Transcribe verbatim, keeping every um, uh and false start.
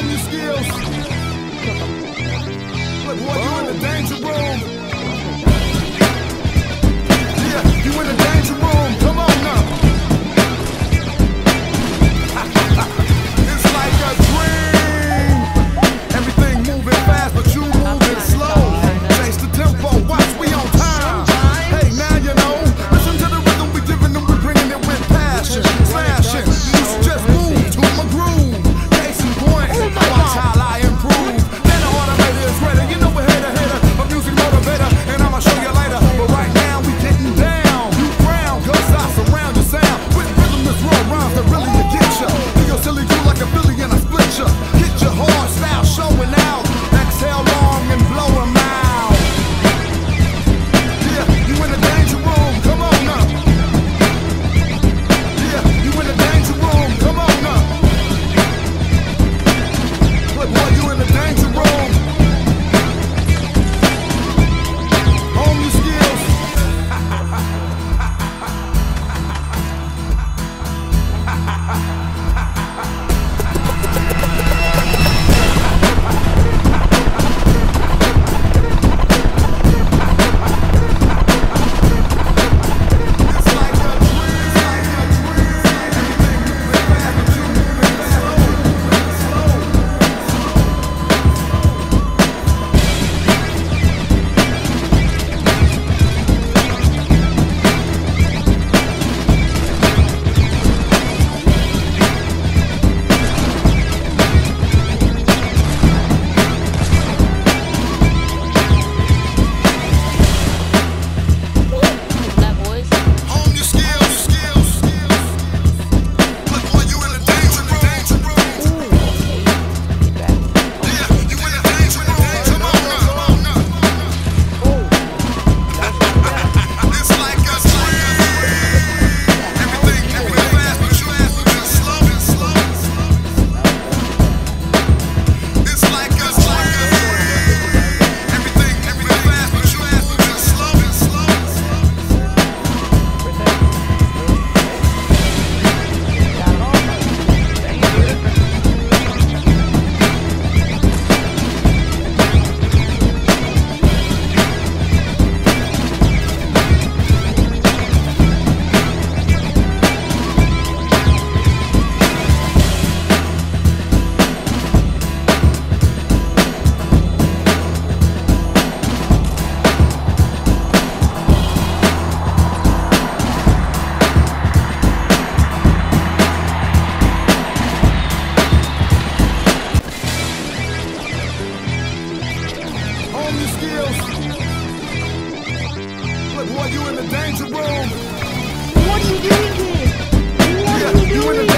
Hone your skills. Look, boy, you in the danger room. Yeah, you in the danger room. Come on now. It's like a dream. Everything moving fast, but you moving slow. Change the tempo, watch, we on time. Hey, now you know. Listen to the rhythm we giving them, we bringing it with passion. Slashing, you should just move to my groove. Case in point, watch how I improve. Then the automator is ready. You know we're hater, hater, a music motivator, and I'ma show you later. But right now we getting down. You ground, cause I surround your sound with rhythm that's raw rhymes that really will get ya. Do your silly do like a Philly and I split ya. Hit your hard style showing out. Exhale long and blow 'em out. Yeah, you in the danger room. Come on now. Yeah, you in the danger room. Come on now. Look, boy, you in the danger room. Hone your skills. It's like a dream. It's like a dream. Everything moving fast, but you moving slow. That voice. Hone your skills. Skills. Look, boy, you in the danger room. Yeah, you in the danger room. Come on now. Come on now. It's like a dream. Everything moving fast, but you moving slow. It's like a dream. Everything moving fast, but you moving slow. Hone your skills. Look, boy, you in the danger room. What are you doing here? What Yeah, are you you in doing? the